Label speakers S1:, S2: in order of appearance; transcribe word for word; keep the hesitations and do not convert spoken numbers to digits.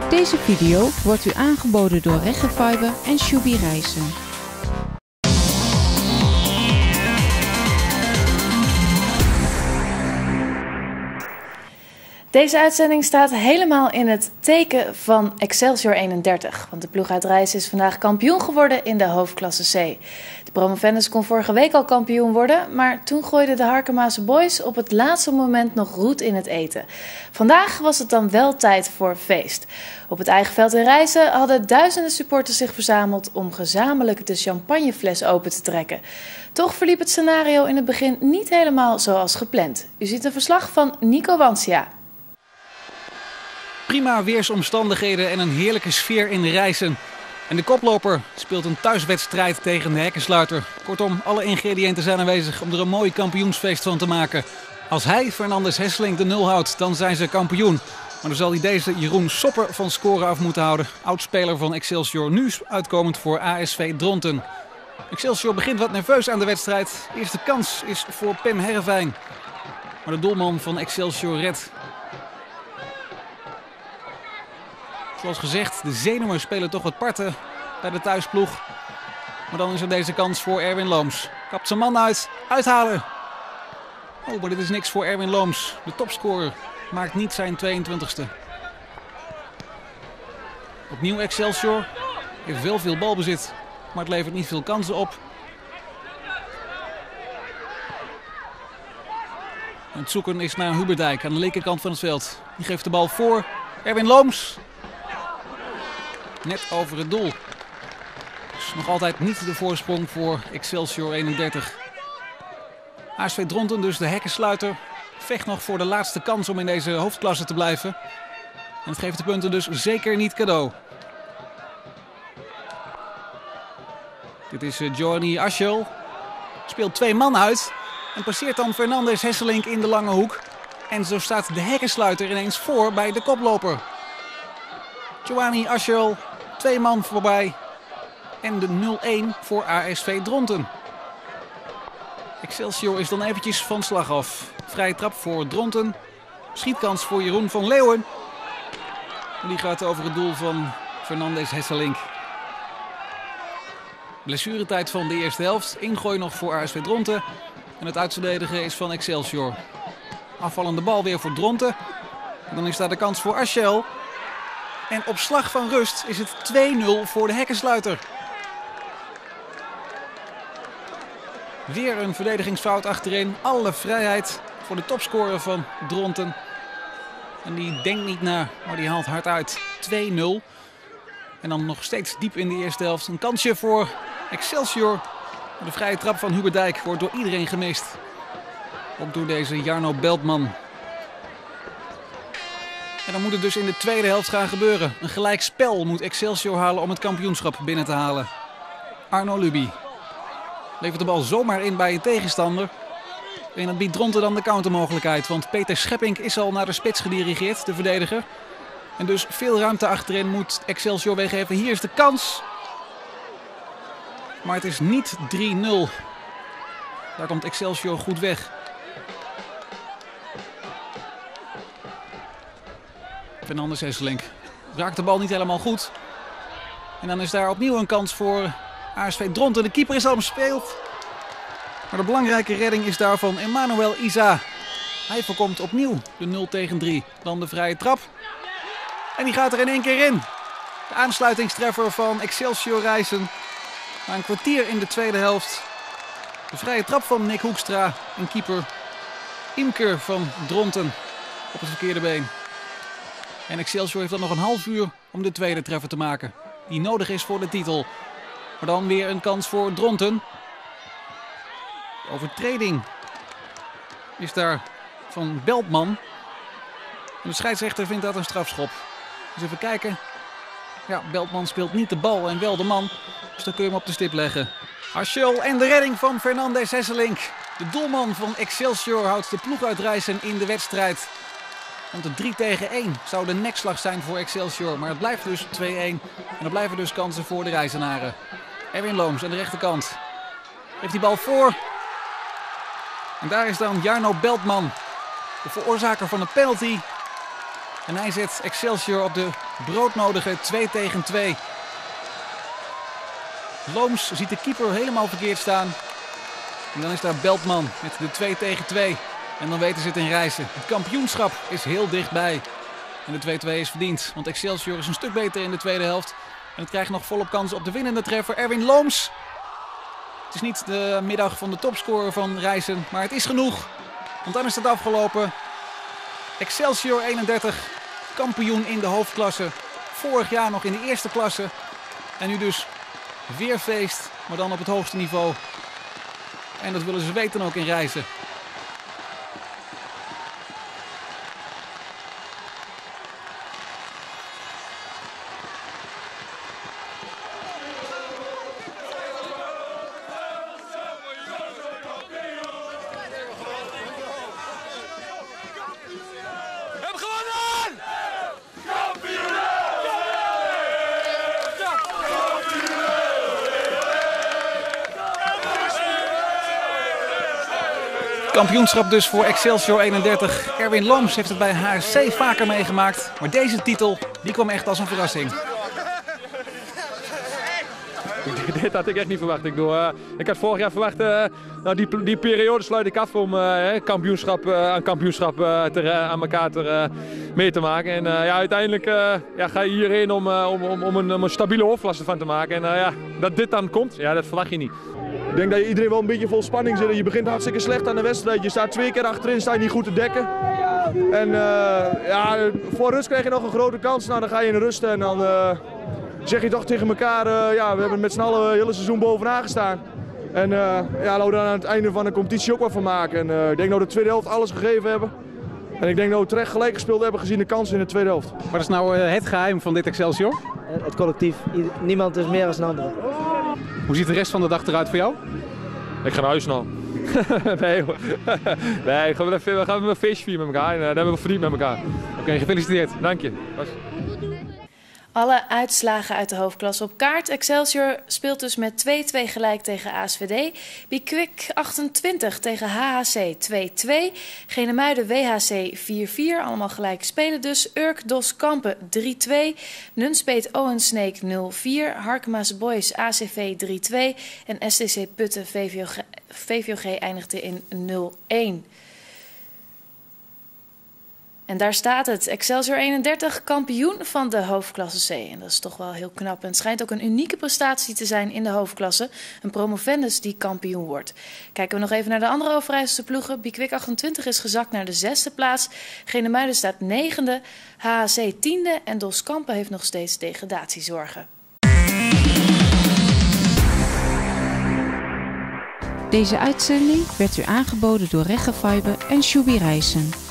S1: Deze video wordt u aangeboden door Regenfiber en Shubi Reizen.
S2: Deze uitzending staat helemaal in het teken van Excelsior eenendertig. Want de ploeg uit Reizen is vandaag kampioen geworden in de hoofdklasse C. De promovendus kon vorige week al kampioen worden, maar toen gooiden de Harkemaanse boys op het laatste moment nog roet in het eten. Vandaag was het dan wel tijd voor feest. Op het eigen veld in Reizen hadden duizenden supporters zich verzameld om gezamenlijk de champagnefles open te trekken. Toch verliep het scenario in het begin niet helemaal zoals gepland. U ziet een verslag van Nico Wansia.
S3: Prima weersomstandigheden en een heerlijke sfeer in Reizen. En de koploper speelt een thuiswedstrijd tegen de hekkensluiter. Kortom, alle ingrediënten zijn aanwezig om er een mooi kampioensfeest van te maken. Als hij, Fernandes Hesselink, de nul houdt, dan zijn ze kampioen. Maar dan zal hij deze Jeroen Sopper van scoren af moeten houden. Oudspeler van Excelsior, nu uitkomend voor A S V Dronten. Excelsior begint wat nerveus aan de wedstrijd. De eerste kans is voor Pim Herrevijn. Maar de doelman van Excelsior redt. Zoals gezegd, de zenuwen spelen toch wat parten bij de thuisploeg. Maar dan is er deze kans voor Erwin Looms. Kapt zijn man uit. Uithalen. Oh, maar dit is niks voor Erwin Looms. De topscorer maakt niet zijn tweeëntwintigste. Opnieuw Excelsior. Heeft wel veel balbezit, maar het levert niet veel kansen op. En het zoeken is naar Huberdijk aan de linkerkant van het veld. Die geeft de bal voor. Erwin Looms. Net over het doel. Dus nog altijd niet de voorsprong voor Excelsior eenendertig. A S V Dronten, dus de hekkensluiter, vecht nog voor de laatste kans om in deze hoofdklasse te blijven. En het geeft de punten dus zeker niet cadeau. Dit is Giovanni Aschel. Speelt twee man uit. En passeert dan Fernandes Hesselink in de lange hoek. En zo staat de hekkensluiter ineens voor bij de koploper. Giovanni Aschel, twee man voorbij. En de nul-een voor A S V Dronten. Excelsior is dan eventjes van slag af. Vrije trap voor Dronten. Schietkans voor Jeroen van Leeuwen. En die gaat over het doel van Fernandes Hesselink. Blessuretijd van de eerste helft. Ingooi nog voor A S V Dronten. En het uitverdedigen is van Excelsior. Afvallende bal weer voor Dronten. En dan is daar de kans voor Aschel. En op slag van rust is het twee nul voor de hekkensluiter. Weer een verdedigingsfout achterin. Alle vrijheid voor de topscorer van Dronten. En die denkt niet na, maar die haalt hard uit. twee nul. En dan nog steeds diep in de eerste helft. Een kansje voor Excelsior. Maar de vrije trap van Huberdijk wordt door iedereen gemist. Ook door deze Jarno Beltman. En dan moet het dus in de tweede helft gaan gebeuren. Een gelijk spel moet Excelsior halen om het kampioenschap binnen te halen. Arno Luby levert de bal zomaar in bij een tegenstander. En dat biedt Dronten dan de countermogelijkheid. Want Peter Scheppink is al naar de spits gedirigeerd, de verdediger. En dus veel ruimte achterin moet Excelsior weggeven. Hier is de kans. Maar het is niet drie nul. Daar komt Excelsior goed weg. Fernandes Hesselink raakt de bal niet helemaal goed. En dan is daar opnieuw een kans voor A S V Dronten. De keeper is al bespeeld. Maar de belangrijke redding is daarvan Emmanuel Isa. Hij voorkomt opnieuw de nul tegen drie. Dan de vrije trap. En die gaat er in één keer in. De aansluitingstreffer van Excelsior Reizen. Na een kwartier in de tweede helft. De vrije trap van Nick Hoekstra. En keeper Imker van Dronten op het verkeerde been. En Excelsior heeft dan nog een half uur om de tweede treffer te maken. Die nodig is voor de titel. Maar dan weer een kans voor Dronten. De overtreding is daar van Beltman. En de scheidsrechter vindt dat een strafschop. Dus even kijken. Ja, Beltman speelt niet de bal en wel de man. Dus dan kun je hem op de stip leggen. Aschel en de redding van Fernandes Hesselink. De doelman van Excelsior houdt de ploeg uit Reizen in de wedstrijd. Want de drie tegen één zou de nekslag zijn voor Excelsior. Maar het blijft dus twee-één. En er blijven dus kansen voor de Reizenaren. Erwin Looms aan de rechterkant. Heeft die bal voor. En daar is dan Jarno Beltman. De veroorzaker van de penalty. En hij zet Excelsior op de broodnodige twee tegen twee. Looms ziet de keeper helemaal verkeerd staan. En dan is daar Beltman met de twee tegen twee. En dan weten ze het in Rijssen. Het kampioenschap is heel dichtbij. En de twee twee is verdiend. Want Excelsior is een stuk beter in de tweede helft. En het krijgt nog volop kans op de winnende treffer. Erwin Looms. Het is niet de middag van de topscorer van Rijssen. Maar het is genoeg. Want dan is het afgelopen. Excelsior eenendertig. Kampioen in de hoofdklasse. Vorig jaar nog in de eerste klasse. En nu dus weer feest. Maar dan op het hoogste niveau. En dat willen ze weten ook in Rijssen. Kampioenschap dus voor Excelsior eenendertig. Erwin Looms heeft het bij H R C vaker meegemaakt. Maar deze titel die kwam echt als een verrassing.
S4: Dit had ik echt niet verwacht. Ik, bedoel, uh, ik had vorig jaar verwacht, uh, nou die, die periode sluit ik af om uh, kampioenschap, uh, aan kampioenschap uh, te, uh, aan elkaar te, uh, mee te maken. En uh, ja, uiteindelijk uh, ja, ga je hierheen om, uh, om, om, om, een, om een stabiele hoofdklasse van te maken. En uh, ja, dat dit dan komt, ja, dat verwacht je niet.
S5: Ik denk dat je iedereen wel een beetje vol spanning zit. Je begint hartstikke slecht aan de wedstrijd. Je staat twee keer achterin, sta je niet goed te dekken. En uh, ja, voor rust krijg je nog een grote kans. Nou, dan ga je in de rust en dan uh, zeg je toch tegen elkaar, uh, ja, we hebben met z'n allen het hele seizoen bovenaan gestaan. En uh, ja, laten we daar aan het einde van de competitie ook wat van maken. En, uh, ik denk dat we de tweede helft alles gegeven hebben. En ik denk dat we terecht gelijk gespeeld hebben gezien de kansen in de tweede helft.
S3: Wat is nou uh, het geheim van dit Excelsior?
S6: Het collectief. Niemand is meer dan een ander.
S3: Hoe ziet de rest van de dag eruit voor jou?
S4: Ik ga naar huis nou. nee, nee, we gaan een feestje vieren met elkaar en uh, dat hebben we verdiend met elkaar.
S3: Oké, okay, gefeliciteerd.
S4: Dank je.
S2: Alle uitslagen uit de hoofdklasse op kaart. Excelsior speelt dus met twee twee gelijk tegen A S V D. Bikwik achtentwintig tegen H H C twee twee. Genemuiden W H C vier vier. Allemaal gelijk spelen dus. Urk Dos Kampen drie twee. Nunspeet Oensneek nul vier. Harkema's Boys A C V drie twee. En S T C Putten V V O G, V V O G eindigde in nul een. En daar staat het. Excelsior eenendertig, kampioen van de hoofdklasse C. En dat is toch wel heel knap. En het schijnt ook een unieke prestatie te zijn in de hoofdklasse. Een promovendus die kampioen wordt. Kijken we nog even naar de andere Overijsselse ploegen. Bikwik achtentwintig is gezakt naar de zesde plaats. Genemuiden staat negende. H H C tiende. En Dos Kampen heeft nog steeds degradatiezorgen.
S1: Deze uitzending werd u aangeboden door Reggefiber en Shubi Rijssen.